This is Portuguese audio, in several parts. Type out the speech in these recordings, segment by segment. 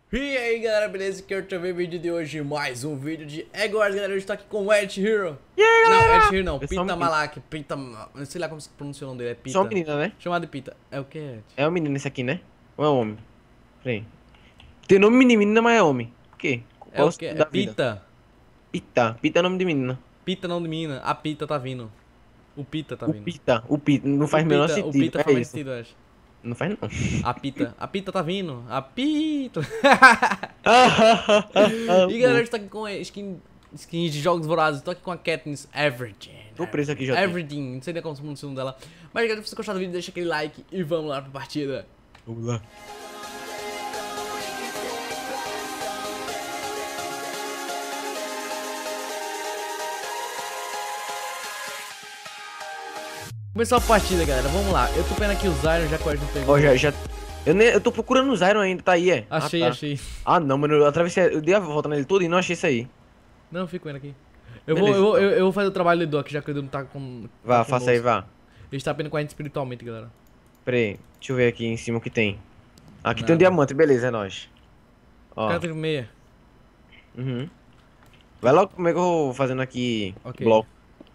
E aí galera, beleza? Aqui é o TV vídeo de hoje, mais um vídeo de Egg Wars, galera. Hoje tá aqui com o Ed Hero. E aí, Não, galera? Ed Hero não, Eu sou um Pita menino. Malak, Pita... Não sei lá como se pronuncia o nome dele, é Pita. Só uma menina, né? Chamado de Pita. É o que, Ed? É um menino esse aqui, né? Ou é um homem? Peraí. Tem nome de menina, mas é homem. Por quê? É o Qual que? o É da vida? Pita. Pita. Pita é nome de menina. Pita não de menina, a Pita tá vindo. O Pita tá vindo. O Pita. Não faz o menor O sentido. Pita É faz mais isso. sentido, Ed. Não faz, não. A Pita tá vindo. A Pita. E galera, Amor. hoje tá aqui com skins de jogos vorazes. Tô aqui com a Katniss Everdeen. Tô preso aqui já. Everdeen, não sei nem como se pronuncia o nome dela. Mas galera, se você gostar do vídeo, deixa aquele like e vamos lá pra partida. Vamos lá. Começou a partida, galera. Vamos lá. Eu tô pegando aqui os Iron, já que o Ed não pegou. Ó, já. Eu tô procurando os Iron ainda, tá aí, é? Achei, Ah, tá. achei. Ah, não, mano. Eu atravessei. Eu dei a volta nele todo e não achei isso aí. Não, fico vendo aqui. Beleza, Eu vou fazer o trabalho do Edu aqui, já que o Edu não tá com. Vá, tá faça aí, conosco. vá. Ele está apenas com a gente espiritualmente, galera. Pera aí. Deixa eu ver aqui em cima o que tem. Aqui tem Nada. um diamante, beleza, é nóis. Ó. Cara, tem meia. Uhum. Vai logo como é que eu vou fazendo aqui Ok. bloco.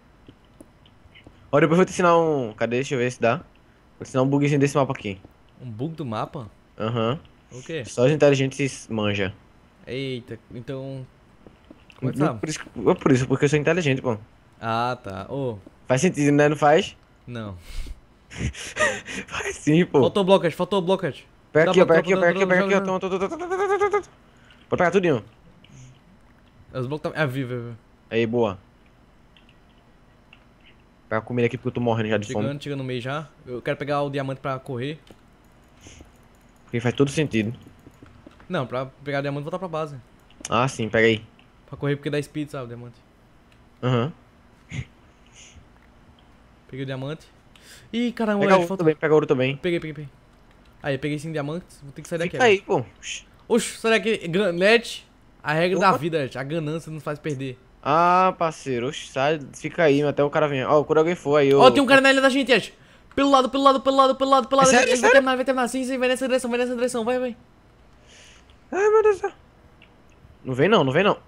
Ó, depois eu vou te ensinar um. Cadê? Deixa eu ver se dá. Vou te ensinar um bugzinho desse mapa aqui. Um bug do mapa? Aham. O quê? Só os inteligentes manja. Eita, então. Como é que sabe? Por isso, porque eu sou inteligente, pô. Ah, tá. Ô, Faz sentido, né? Não faz? não. Faz sim, pô. Faltou blockage, faltou blockage. Pega Dá aqui, ó, bloco, pega aqui, ó, dá pega aqui, ó, bloco, pega aqui, dá ó. bloco. Pode pegar tudinho. Os blocos tá. É vivo. Aí, boa. Pega a comida aqui porque eu tô morrendo já de fome. Chegando no meio já. Eu quero pegar o diamante pra correr. Porque faz todo sentido. Não, pra pegar o diamante e voltar pra base. Ah, sim, pega aí. Pra correr porque dá speed, sabe, o diamante. Aham. Peguei o diamante. Ih, caramba, Pega Ed, ouro falta. também, pega ouro também. Peguei. Aí, peguei 5 diamantes. Vou ter que sair daqui. Fica aí, pô. Oxe, sai daqui. Net. A regra da Opa. vida, Ed. A ganância nos faz perder. Ah, parceiro, oxe, sai, fica aí, até o cara venha. Ó, quando alguém for aí, eu... Ó, tem um cara na ilha da gente, Ed. Pelo lado. É sério, Ele sério? vai terminar. Sim, vai nessa direção. Vai. Ai, meu Deus do céu. Não vem não, não vem não.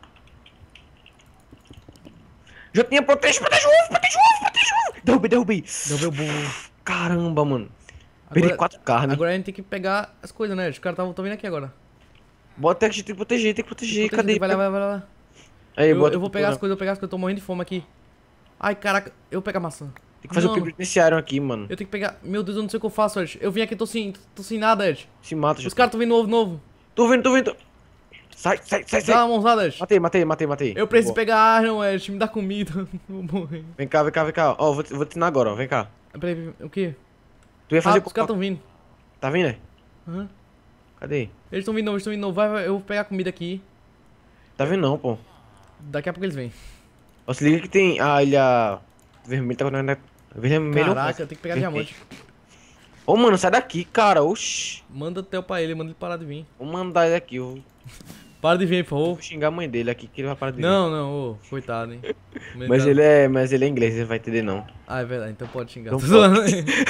Já tinha protege o ovo. Derrubei. Derrubei o burro. Caramba, mano. Perdi 4 carnes. Agora a gente tem que pegar as coisas, né? Os caras tão vindo aqui agora. Bota que tem que proteger, cadê? Vai lá. Aí, bota Eu vou tudo pegar lá. as coisas, eu tô morrendo de fome aqui. Ai, caraca, eu vou pegar maçã. Tem que fazer o Mano, penitenciário aqui, mano. eu tenho que pegar. Meu Deus, eu não sei o que eu faço, Ed. Eu vim aqui, tô sem nada, Ed. Se mata, já. Os caras tão vindo novo. Tô vendo. Sai. Dá uma mãozada, Ed. Matei. Eu preciso Boa. pegar Iron, Ed. Me dá comida. Vou morrer. Vem cá. Ó, vou te ensinar agora, ó. Vem cá. Peraí, o quê? Tu ia fazer... Os caras tão vindo. Tá vindo, né? Aham. Cadê? Eles tão vindo novo. Vai, eu vou pegar comida aqui. Tá vindo não, pô. Daqui a pouco eles vêm. Ó, se liga que tem a ilha vermelha, tá acontecendo. Vermelho. Caraca, eu tenho que pegar Vermelho. diamante. Ô, mano, sai daqui, cara. Oxi. Manda até pra ele, manda ele parar de vir. Vou mandar ele aqui. Eu Para de vir, por favor. vou xingar a mãe dele aqui, que ele vai parar de vir. Não, ô, coitado, hein. Mas ele é inglês, ele vai entender não. Ah, é verdade, então pode xingar. Não Tô zoando.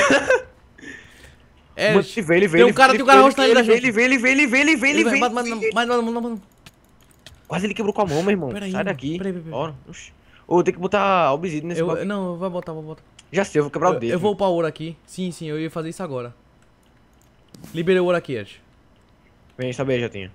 É, Mano, ele vem. tem um cara rosto na ilha da gente. Ele vem. Manda. Quase ele quebrou com a mão, meu irmão. Peraí, Sai mano. daqui. Peraí. Ó, oxi. Ô, tem que botar obsidian nesse bagulho. Não, vou botar. Já sei, eu vou quebrar o dedo. Eu vou upar ouro aqui. Sim, eu ia fazer isso agora. Liberei o ouro aqui, Ed. Vem, sobe aí, Jotinha.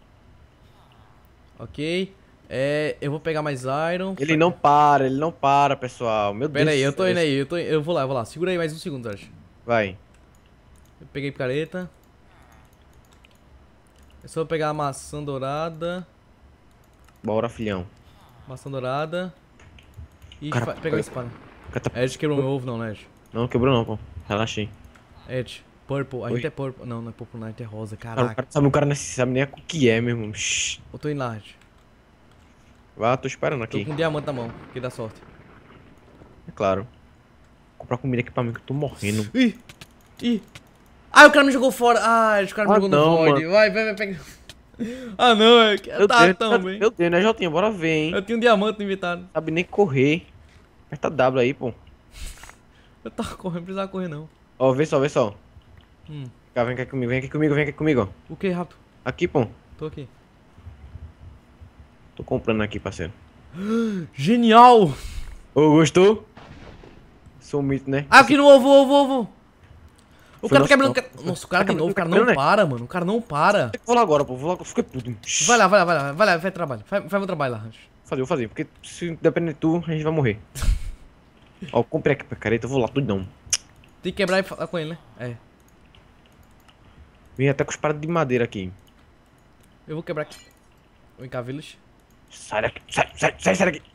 Ok. Eu vou pegar mais Iron. Ele não para, pessoal. Meu Deus. Pera aí, eu tô do indo céu. aí. Eu vou lá. Segura aí mais um segundo, Ed. Vai. Eu peguei picareta. É só eu pegar a maçã dourada. Bora, filhão. Maçã dourada. E Cara, pegar a espada. Cata- Ed quebrou meu ovo, não, né, Ed? Não, quebrou não, pô. Relaxei. Ed, purple. A Oi. gente é purple. Não é purple, não. A gente é rosa. Cara, Caraca. o cara não sabe nem o que é, meu irmão. Shhh. Eu tô indo lá, Ed. Vá, tô esperando Tô aqui. com um diamante na mão, que dá sorte. É claro. Vou comprar comida aqui pra mim que eu tô morrendo. Ih! Ah, o cara me jogou fora! Ah, o cara me Ah, jogou no não, void. Vai, pega. Ah, não, é que tá tão bem. Meu Deus, né, Jotinha? Bora ver, hein? Eu tinha um diamante no inventário. Sabe nem correr. Aperta W aí, pô. Eu tava correndo, não precisava correr não. Ó, vê só. Hum. Cá, vem aqui comigo. O que, rápido? Aqui, pô. Tô aqui. Tô comprando aqui, parceiro. Genial! Ô, gostou? Sou um mito, né? Ah, aqui no ovo. O Foi cara tá nosso quebrando. não. Nossa, o cara Tá tem ovo, o cara quebrando, não né? para, mano. O cara não para. Vou lá agora, pô. Vou lá, fiquei puto. Vai lá, faz trabalho. Faz meu trabalho lá, Rancho. Vou fazer. Porque se depender de tu, a gente vai morrer. Ó, eu comprei aqui pra careta, eu vou lá, tudão. Tem que quebrar e falar com ele, né? É. Vem até com os paradas de madeira aqui. Eu vou quebrar aqui. Vem cá, Village. Sai daqui, sai daqui.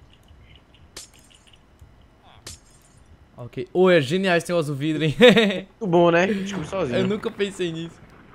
Ok. Ô, é genial esse negócio do vidro, hein? Muito bom, né? Descobri sozinho. Eu nunca pensei nisso.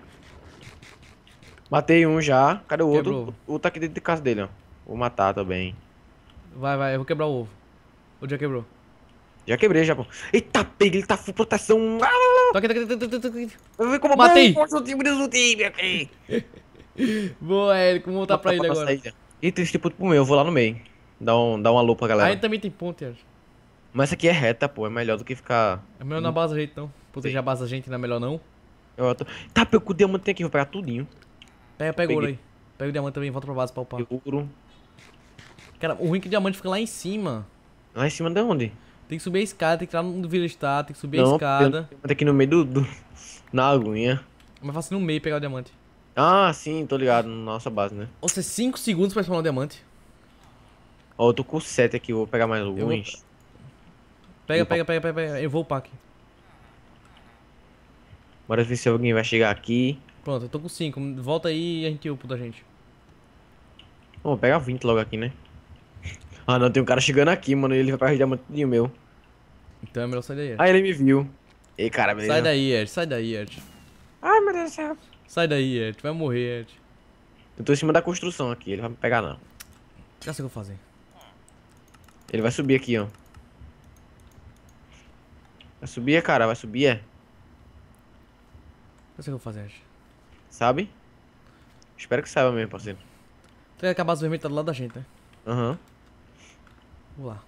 Matei um já. Cadê o outro? Quebrou. O outro tá aqui dentro de casa dele, ó. Vou matar também. Vai, eu vou quebrar o ovo. O já quebrou. Já quebrei, já, pô. Eita, pega, ele tá full proteção. Tô aqui. Eu vi como Matei. bom, o time aqui. Boa, Érico, vamos voltar pra ele agora. Eita, esse tipo pro meu, eu vou lá no meio. Dá um alô pra galera. Aí também tem ponte, Érico. Mas essa aqui é reta, pô. É melhor do que ficar. É melhor na base da gente, não. Proteger a base da gente não é melhor, não. Tá, pega o diamante tem aqui, vou pegar tudinho. Pega o ouro aí. Pega o diamante também, volta pra base pra upar. Ouro. Cara, o ruim é que o diamante fica lá em cima. Lá em cima de onde? Tem que subir a escada, tem que entrar no village, tá? Tem que subir a escada. Tem aqui no meio na aguinha. É mais fácil no meio pegar o diamante. Ah, sim, tô ligado. Na nossa base, né? Ou seja, 5 segundos pra spawnar o diamante. Ó, eu tô com 7 aqui, vou pegar mais vou- alguns. Pega. Eu vou upar aqui. Bora ver se alguém vai chegar aqui. Pronto, eu tô com 5. Volta aí e a gente upa da gente. Vou pegar 20 logo aqui, né? Ah, não, tem um cara chegando aqui, mano. Ele vai pegar o diamante tudinho meu. Então é melhor sair daí, Ed. Ah, ele me viu. Ei, cara, beleza. Sai daí, Ed. Ai, meu Deus do céu. Sai daí, Ed. Vai morrer, Ed. Eu tô em cima da construção aqui, ele vai me pegar não. Já sei o que eu vou fazer. Ele vai subir aqui, ó. Vai subir, cara, vai subir, é. Já sei o que eu vou fazer, Ed. Sabe? Espero que saiba mesmo, parceiro. Tu quer que a base vermelha tá do lado da gente, né? Aham. Vamos lá.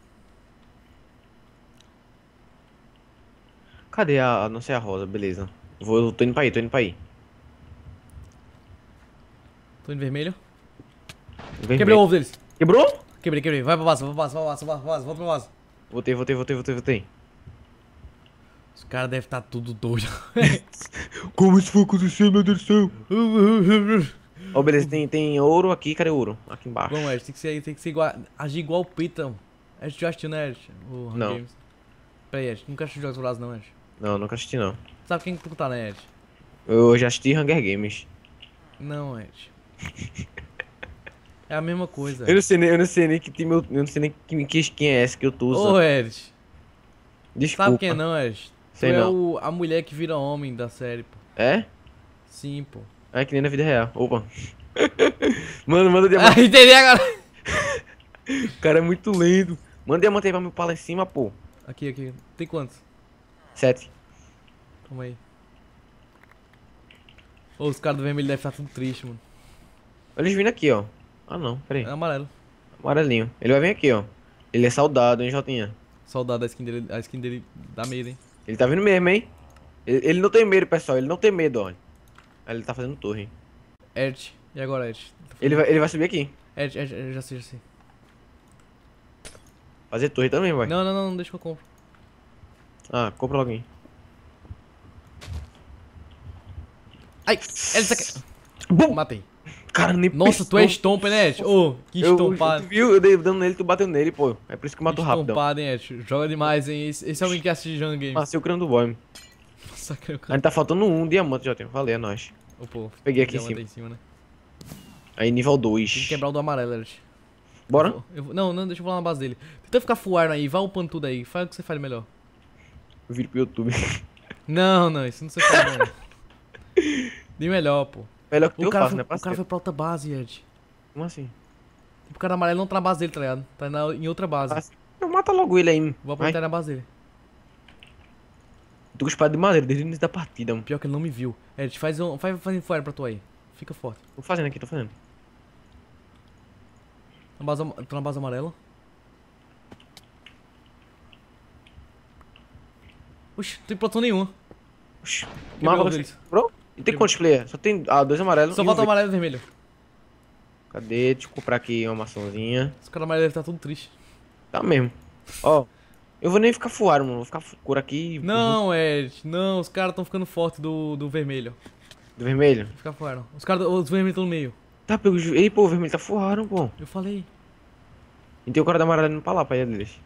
Cadê a não sei a rosa? Beleza. Eu tô indo pra aí, Tô indo vermelho. Vermelho. Quebrei o ovo deles. Quebrou? Quebrei. Vai pra base, volta pra base. Voltei. Os caras devem estar tudo doido. Como isso foi acontecer, meu Deus do céu? Ó, beleza, tem ouro aqui, cadê o ouro? Aqui embaixo. Vamos, Ed, tem que ser igual, agir igual o Piton. Ed, tu já assistiu, né, Ed? O Hunger Não. Games. Peraí, Ed, nunca assistiu Jogos Vorazes, não, Ed. Não, nunca assisti não. Sabe quem que tu tá, né, Ed? Eu já assisti Hunger Games. Não, Ed. É a mesma coisa. Eu não sei nem que time eu não sei nem quem é essa que eu tô usando. Ô, Ed. Desculpa. Sabe quem não, Ed? Sei Tu é não. a mulher que vira homem da série, pô. É? Sim, pô. É que nem na vida real. Opa. Manda diamante. Ah, entendi agora. O cara é muito lento. Manda diamante aí pra me upar lá em cima, pô. Aqui. Tem quantos? 7. Calma aí. Ô, os caras do vermelho devem estar tudo triste, mano. Olha eles vindo aqui, ó. Ah, não, peraí. É amarelo. Amarelinho. Ele vai vir aqui, ó. Ele é soldado, hein, Jotinha? Saudade a skin dele dá medo, hein? Ele tá vindo mesmo, hein? Ele não tem medo, pessoal. Ele não tem medo, ó. Aí ele tá fazendo torre, hein? Ed. E agora, Ed? Ele vai subir aqui. Ed, já sei. Fazer torre também, vai. Não, deixa que eu compro. Ah, compra logo aí. Ai, Ed, tá aqui. Bum! Matei. Cara, nem Nossa, tu é Stomp, né, Ed? Ô, que Tu estompado. viu? Eu dei dano nele, tu bateu nele, pô. É por isso que matou rápido. Estompado, hein, Ed? Joga demais, hein? Esse é alguém que assiste Hunger Games. Passei o crânio do boy. Nossa, cara. Ainda tá faltando um diamante, já tem. Valeu, é nóis. Ô, pô. Peguei aqui em diamante cima. aí né? Aí, nível Tem que 2. quebrar o do amarelo, Ed. Bora? Não, deixa eu falar na base dele. Tenta ficar full iron aí, vai upando tudo aí. Faz o que você faz melhor. Eu viro pro YouTube. Não, isso não se faz, não. De melhor, pô. Melhor que O eu cara, faço, né, o cara parceiro? foi pra outra base, Ed. Como assim? Tipo, o cara amarelo não tá na base dele, tá ligado? Tá em outra base. Eu mata logo ele aí. Vou Vai. apontar na base dele. Tô com espada de madeira desde o início da partida, mano. Pior que ele não me viu. Ed, faz um fire pra tu aí. Fica forte. Tô fazendo aqui, tô fazendo. Tô na base amarela. Oxi, não tem plantão nenhuma. Oxi. Quebrou Mapa deles. Bro? E tem quantos players? Só tem 2 amarelos Só e falta o verde. amarelo e o vermelho. Cadê? Deixa eu comprar aqui uma maçãzinha. Os caras mais devem estar tudo triste. Tá mesmo. Ó, eu vou nem ficar fuaro, mano. Vou ficar cor aqui. Não, Ed. Não, os caras estão ficando fortes do vermelho. Do vermelho. Vou ficar fora. Os vermelhos estão no meio. Tá, pego. Ei, pô, o vermelho tá fuaro, pô. Eu falei. E tem o cara da amarela indo pra lá, pra ilha deles.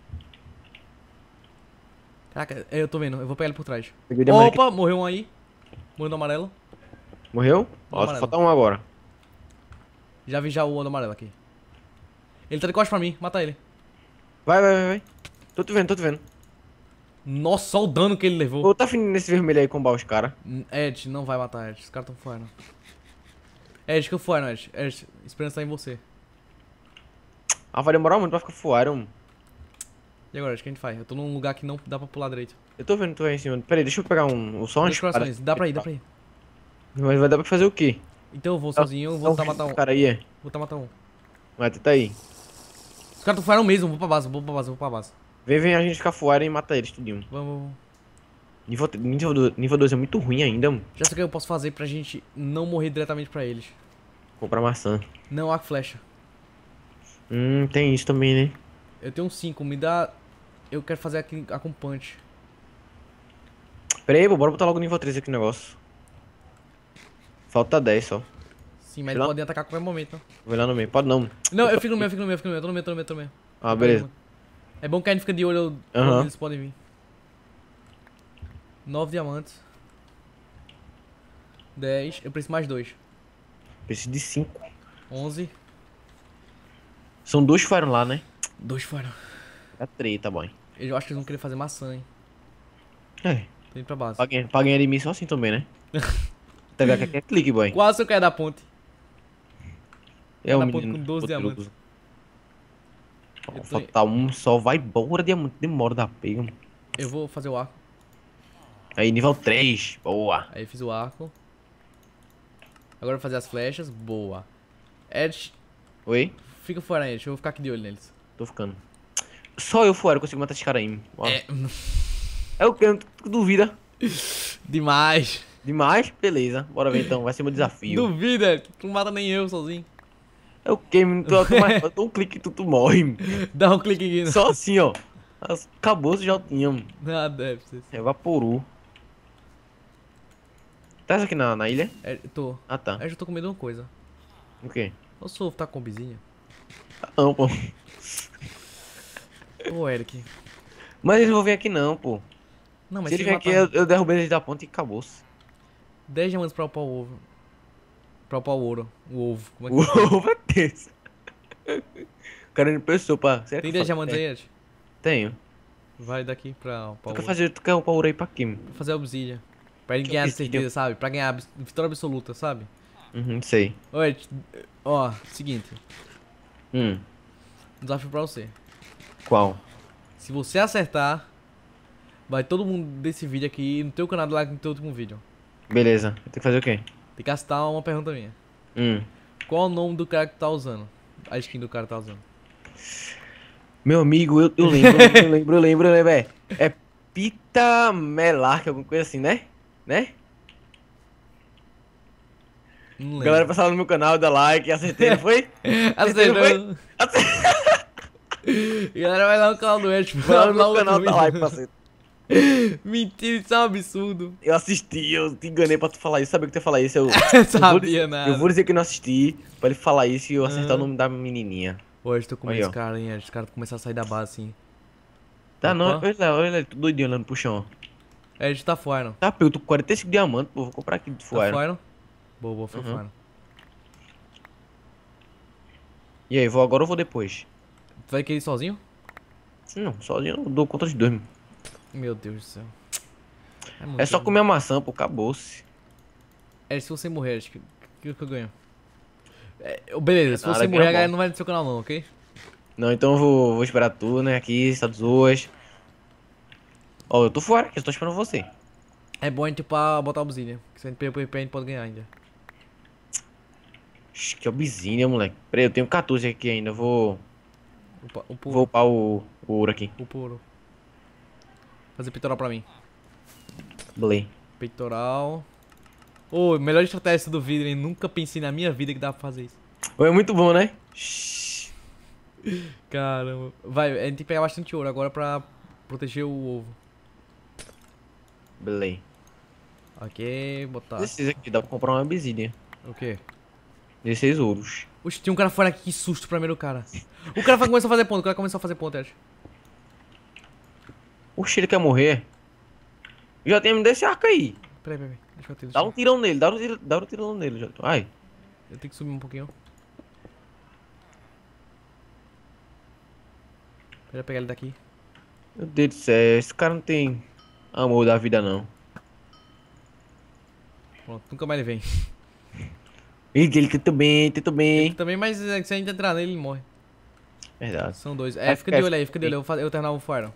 Caraca, eu tô vendo. Eu vou pegar ele por trás. Peguei o de amarelo aqui. Opa, morreu um aí. Morreu do amarelo. Morreu? Ó, só amarelo. falta um agora. Já vi já o do amarelo aqui. Ele tá de costas pra mim. Mata ele. Vai. Tô te vendo, tô te vendo. Nossa, olha o dano que ele levou. Ô, tá fininho nesse vermelho aí combar os caras. Ed, não vai matar Ed. Os caras tão fora. Ed, que eu fora, Ed. Ed, esperança tá em você. Ah, vai demorar muito pra ficar fuaro, mano. E agora, Ed, o que a gente faz? Eu tô num lugar que não dá pra pular direito. Eu tô vendo, tô aí em cima. Pera aí, deixa eu pegar só uma Dois espada. corações. Dá pra ir, dá pra ir. Mas vai dar pra fazer o quê? Então eu vou sozinho, eu vou tentar matar um. Cara aí, é. Vou tentar matar um. Vai, tá aí. Os caras tão fora mesmo. Vou pra base, vou pra base, vou pra base. Vem a gente ficar fuaro e mata eles, tudinho. Vamos. Nível 2 é muito ruim ainda, mano. Já sei o que eu posso fazer pra gente não morrer diretamente pra eles. Comprar maçã. Não arco e flecha. Tem isso também, né? Eu tenho um 5, me dá. Eu quero fazer aqui a com punch. Pera aí, pô, bora botar logo o nível 3 aqui no negócio. Falta 10 só. Sim, mas Sei lá. eles podem atacar a qualquer momento, não. Vou lá no meio. Pode não. Não, eu fico no meio, eu fico no meio, eu fico no meio. Tô no meio. Ah, beleza. É bom que a gente fica de olho Aham. onde eles podem vir. 9 diamantes. 10. Eu preciso mais 2. Preciso de 5. 11. São 2 fuaram lá, né? 2 fora. É 3, tá bom. Eu acho que eles vão querer fazer maçã, hein. É. Tô indo pra base. Pra ganhar de mim só assim também, né? Tá vendo que é clique, boy. Quase eu caí da ponte. É o na ponte menino. com 12 poderoso. diamantes. Ó, Eu tô- falta um só, vai embora, diamante. Demora da pega, mano. Eu vou fazer o arco. Aí, nível 3. Boa. Aí fiz o arco. Agora eu vou fazer as flechas. Boa. Ed, Oi? fica fora aí, Ed. Eu vou ficar aqui de olho neles. Tô ficando. Só eu fuera consigo matar esse cara aí. Ó. É. É o que? Tu duvida? Demais. Demais? Beleza. Bora ver então. Vai ser meu desafio. Duvida, Ed. Tu não mata nem eu sozinho. É o que, menino? Eu dou um clique e tu morre. Mano. Dá um clique aqui. No... Só assim, ó. Acabou, você já tinha, mano. Ah, deve ser. Evaporou. Tá aqui na ilha? É, tô. Ah, tá. Ed, eu tô com medo de uma coisa. O quê? O Sofo tá com bizinha? Não, pô. Ô, Eric. Mas eles não vão vir aqui não, pô. Não, mas Se se ele vir aqui, eu derrubei eles da ponta e acabou-se. 10 diamantes pra upar o ovo. Pra upar o ouro. O ovo. Como é O que é? ovo é desse. O cara não pensou, pá. Será que Tem eu 10 faço? diamantes aí, Ed? Tenho. Vai daqui pra upar Tu o quer ouro. fazer, tu quer upar ouro aí pra quê? Vou fazer a obsidian. Pra ele Que ganhar de obsidian? certeza, sabe? Pra ganhar vitória absoluta, sabe? Sei. Ô, Ed, ó, seguinte. Hum, Desafio pra você. qual? Se você acertar, vai todo mundo desse vídeo aqui no teu canal do like no teu último vídeo. Beleza. Eu tenho que fazer o quê? Tem que acertar uma pergunta minha. Hum. Qual é o nome do cara que tá usando? A skin do cara que tá usando. Meu amigo, eu lembro, é Pita Melark, alguma coisa assim, né? Né? Não lembro. Galera, passar lá no meu canal, dá like, acertei, não foi? Acertou. Galera, vai lá no canal do Ed. Vai lá no meu canal, dá like, parceiro. Mentira, isso é um absurdo. Eu assisti, eu te enganei pra tu falar isso, sabia que tu ia falar isso, Sabia nada. eu vou dizer que não assisti, pra ele falar isso e eu acertar o nome da menininha. Hoje tô com medo Aí, ó. desse cara, hein? Esse cara começar a sair da base assim. Tá, não, Opa. olha ele, tudo doidinho olhando pro chão. Ed tá fora. Tá, eu tô com 45 diamantes, pô, vou comprar aqui de Tá fora. fora? Boa, foi Uhum. fora. E aí, agora ou vou depois? Tu vai querer ir sozinho? Não, sozinho eu dou conta de dois, mano. Meu Deus do céu. muito É só bom. comer a maçã, pô, acabou-se. Ed, se você morrer, Ed, que eu ganho? Beleza, se Nada, você ganha morrer, a bom. galera não vai no seu canal não, ok? Não, então eu vou esperar tu, né, aqui, está duas. Ó, eu tô fora aqui, eu tô esperando você. É bom a gente pra botar a obsidian, que se a gente perder pro RP, a gente pode ganhar ainda. Ixi, que obizinha, moleque. Peraí, eu tenho 14 aqui ainda, O vou puro, upar o ouro aqui. o puro. Fazer peitoral pra mim. Beleza. Peitoral. Ô, melhor estratégia do vidro, hein? Nunca pensei na minha vida que dá pra fazer isso. É muito bom, né? Shhh. Caramba. Vai, a gente tem que pegar bastante ouro agora pra proteger o ovo. Beleza. Ok, botar. 16 aqui, dá pra comprar uma obsidian. O quê? 16 ouros. Oxe, tinha um cara fora aqui, que susto primeiro cara. O cara começou a fazer ponto, o cara começou a fazer ponto, Ed. Oxe, ele quer morrer. Já tem desse arco aí. Peraí. Deixa eu ter Dá um tirão nele, dá um tirão nele. Já. Ai. Eu tenho que subir um pouquinho. Pra pegar ele daqui. Meu Deus do céu, esse cara não tem amor da vida, não. Pronto, nunca mais ele vem. Ele tenta bem, Ele também, mas se a gente entrar nele, ele morre. Verdade. São dois. Vai Fica de ficar- olho aí, fica de olho. Eu terminar o fire.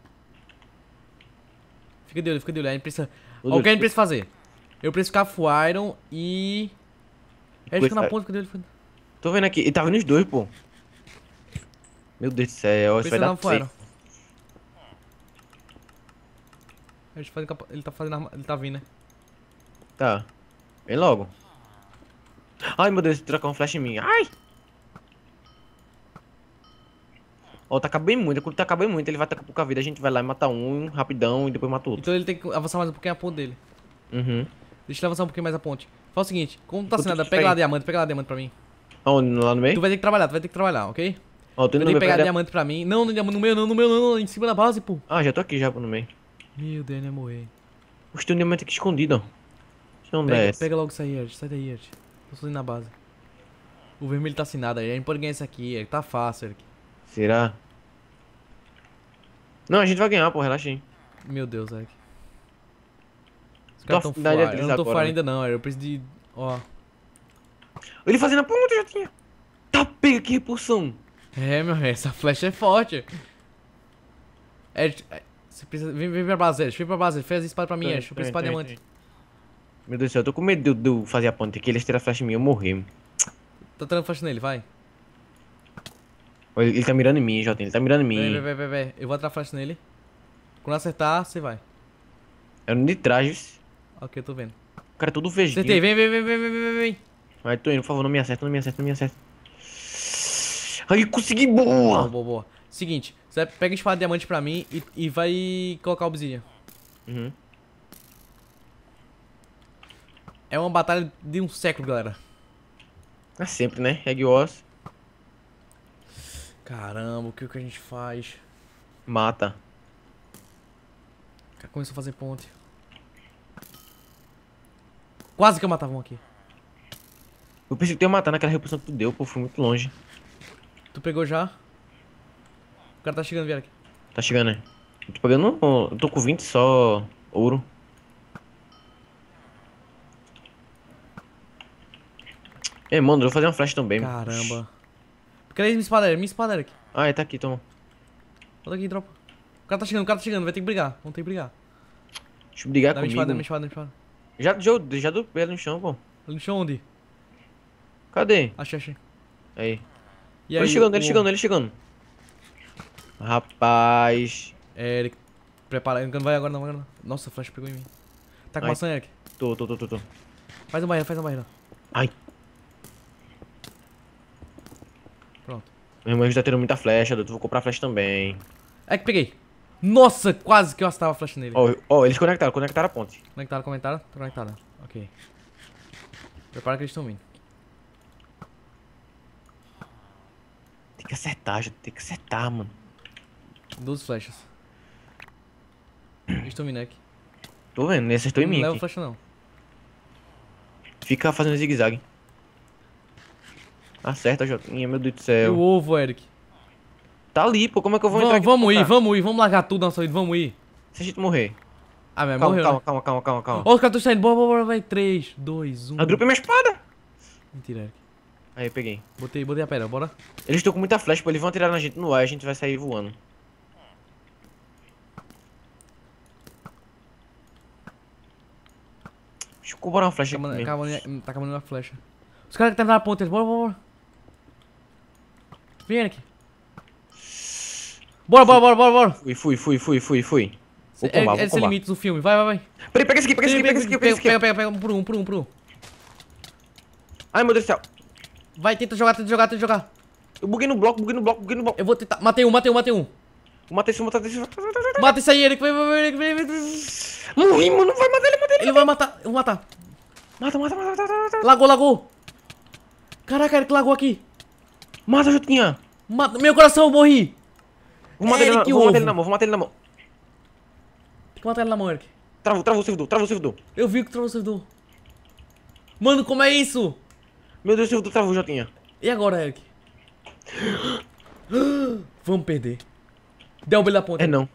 Fica de olho. A gente precisa. Ô, Ó, o que a gente Deus. precisa fazer? Eu preciso ficar full iron e. Ele fica na Coisa- ponta, fica de olho. Tô vendo aqui, ele tá vendo os dois, pô. Meu Deus do céu, isso vai Precisa dar dar um full iron. safe. Ele tá fazendo. Ele tá vindo, né? Tá. Vem logo. Ai, meu Deus, trocar um flash em mim. Ai! Ó, taca bem muito. Quando taca bem muito, ele vai tacar pouca vida. A gente vai lá e mata um rapidão e depois mata outro. Então ele tem que avançar mais um pouquinho a ponte dele. Uhum. Deixa ele avançar um pouquinho mais a ponte. Fala o seguinte, como tá Quanto sem nada, que pega tem? lá diamante pra mim. Aonde? Lá no meio? Tu vai ter que trabalhar, ok? Ó, tô Tu indo tem no que meio. pegar diamante pra mim. Não, no meu não, em cima da base, pô. Ah, já tô aqui já no meio. Meu Deus, ele ia morrer. Oxe, tem um diamante aqui escondido, ó. Deixa eu ver essa. Pega logo isso aí, Ed. Sai daí, Ed. Tô sozinho na base. O vermelho tá sem nada, a gente pode ganhar isso aqui, Ed. Tá fácil, Ed. Será? Não, a gente vai ganhar, pô, relaxa aí. Meu Deus, Ed. Os Tô caras tão afinidade fora. deles Eu não tô agora, fora né? ainda não, Ed. Eu preciso de... Ó. Ele fazendo a ponta, já tinha. Tá, pega, que repulsão. É, meu rei, essa flecha é forte. Ed, você precisa... Vem pra base, Ed. Vem pra base, faz a espada pra mim, Ed. Eu preciso de diamante. Meu Deus do céu, eu tô com medo de eu fazer a ponte aqui, eles tiram a flash em mim e eu morrer. Tá tirando flecha nele, vai. Olha, ele tá mirando em mim, Jota, ele tá mirando em mim. Vai. Eu vou atirar flecha nele. Quando acertar, você vai. É no de trás. Ok, eu tô vendo. O cara é todo verdinho. Acertei, vem. Vai, tô indo, por favor, não me acerta. Ai, consegui, boa! Boa. Seguinte, você pega a espada de diamante pra mim e vai colocar a obsidian. Uhum. É uma batalha de um século, galera. É sempre, né? Egg Wars. Caramba, o que a gente faz? Mata. O cara começou a fazer ponte. Quase que eu matava um aqui. Eu pensei que tu ia matar naquela repulsão que tu deu, pô, fui muito longe. Tu pegou já? O cara tá chegando, viado aqui. Tá chegando, né? Eu tô pegando. Eu tô com 20 só ouro. Ei, mano, eu vou fazer uma flash também. Caramba. Cadê minha espada era aqui. Ah, tá aqui, toma. Bota aqui, dropa. O cara tá chegando, vai ter que brigar. Vamos ter que brigar. Deixa eu brigar Dá minha comigo. espada. Já dou pé no chão, pô. Ali no chão onde? Cadê? Achei. Aí. E Ele aí, chegando. Rapaz. É, ele prepara, ele não vai agora não. Nossa, a flash pegou em mim. Tá com Ai. maçã, Eric? Tô. Faz uma barreira. Ai. Pronto. Meu irmão já tá tendo muita flecha, doutor. Vou comprar flecha também. É que peguei. Nossa, quase que eu acertava a flash nele. Ó, eles conectaram a ponte. Conectaram, comentaram? Tá conectada. Ok. Prepara que eles estão vindo. Tem que acertar, mano. 12 flechas. Eles estão vindo aqui. Tô vendo, ele acertou em Não mim leva aqui. flecha não. Fica fazendo zigue-zague. Acerta, Jotinha, meu Deus do E o céu. ovo, Eric. Tá ali, pô, como é que eu vou entrar aqui? Vamos pra ir, comprar? vamos largar tudo na nossa vida, vamos ir. Se a gente morrer. Ah, mas Calma, morreu, né? calma. Ó, os caras estão saindo, bora, vai. 3, 2, 1. Eu dropei minha espada. Mentira, Eric. Aí, peguei. Botei a pedra, bora. Eles estão com muita flecha, pô, eles vão atirar na gente no ar e a gente vai sair voando. Deixa eu cobrar uma flecha aqui mesmo. Tá acabando a flecha. Os caras que tá na ponta, bora. Vem, Eric. Bora. Fui. Vou combar. Esse é o limite do filme, vai. Peraí, pega esse aqui. Pega um por um. Ai, meu Deus do céu. Vai, tenta jogar, tenta jogar, tenta jogar. Eu buguei no bloco, buguei no bloco, buguei no bloco. Eu vou tentar. Matei um, matei um, matei um. Matei esse, matei esse. Mata isso aí, Eric. Vai. Morri, mano. Vai matar ele, mata ele. Ele vai matar, eu vou matar. Mata, mata, mata, mata, mata. Lagou. Caraca, Eric lagou aqui. Mata, Jotinha. Mata. Meu coração, eu morri. Vou matar ele na Eric, mão, vou matar ovo. ele na mão, vou matar ele na mão. Tem que matar ele na mão, Eric. Travou o servidor, travou o servidor. Eu vi que travou o servidor. Mano, como é isso? Meu Deus, o servidor travou, Jotinha. E agora, Eric? Vamos perder. Derruba ele da ponta. É não.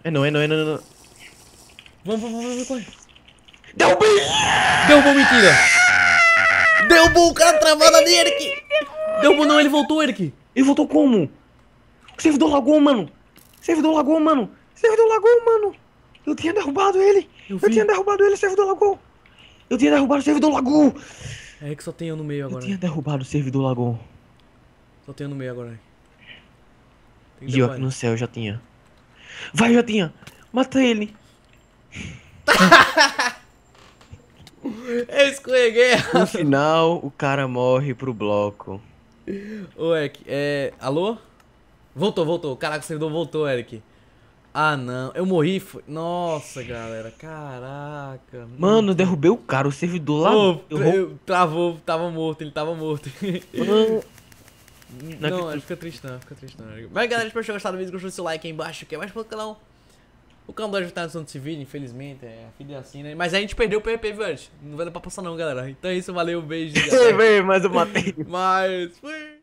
Vamos, corre. Derrubei! Derrubou, mentira. Derrubou o cara travado ali, Eric. Derrubou não, ele voltou, Eric. Ele voltou como? O servidor lagou, mano. Servidor lagou, mano. Servidor lagou, mano. Eu tinha derrubado ele. Eu Eu vi. tinha derrubado ele, o servidor lagou. Eu tinha derrubado o servidor lagou. Eric, só tem eu no meio Eu agora. tinha derrubado o servidor lagou. Só tem eu no meio agora, Eric. Tem que E eu derrubar aqui ele. no céu, Jotinha. Vai, Jotinha. Mata ele. Eu escorreguei. No final, o cara morre pro bloco. Ô, Eric, alô? Voltou. Caraca, o servidor voltou, Eric. Ah, não. Eu morri. Nossa, galera. Caraca. Mano, eu derrubei o cara, o servidor lá. Ô, travou. Tava morto, ele tava morto. Mano, Não, fica triste não, Eric. Mas, galera, espero que tenham gostado do vídeo. Gostou do seu like aí embaixo. Quer mais pro canal? O canal do Edge tá no desse vídeo, infelizmente. É a vida é assim, né? Mas a gente perdeu o PVP, viu, Edge? Não vai dar pra passar não, galera. Então é isso, valeu, beijo. mas eu matei. Mas, fui.